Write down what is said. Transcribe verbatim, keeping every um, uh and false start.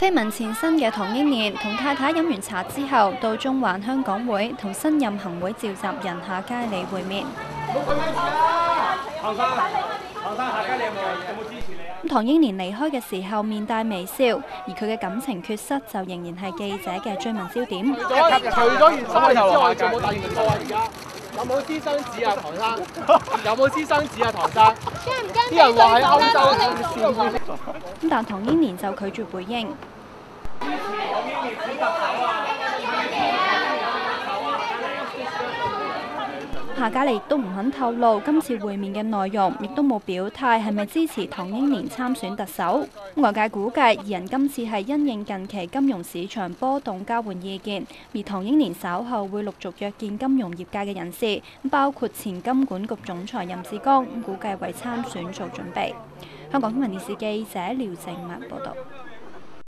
緋聞纏身嘅唐英年同太太飲完茶之後，到中環香港會同新任行會召集人夏佳理會面。 唐生，唐生，夏佳理有冇有冇支持你啊？ 唐英年離開嘅時候面帶微笑，而佢嘅感情缺失就仍然係記者嘅追問焦點。 除咗完衫之外，仲有冇第二個啊？而家有冇私生子啊，唐生？有冇私生子啊，唐生？ 驚唔驚？ 啲人話喺歐洲咁但唐英年就拒絕回應。夏佳理亦都唔肯透露今次會面嘅內容，亦都冇表態係咪支持唐英年參選特首。外界估計二人今次係因應近期金融市場波動交換意見，而唐英年稍後會陸續約見金融業界嘅人士，包括前金管局總裁任志剛，估計為參選做準備。香港新聞電視記者廖靜文報道。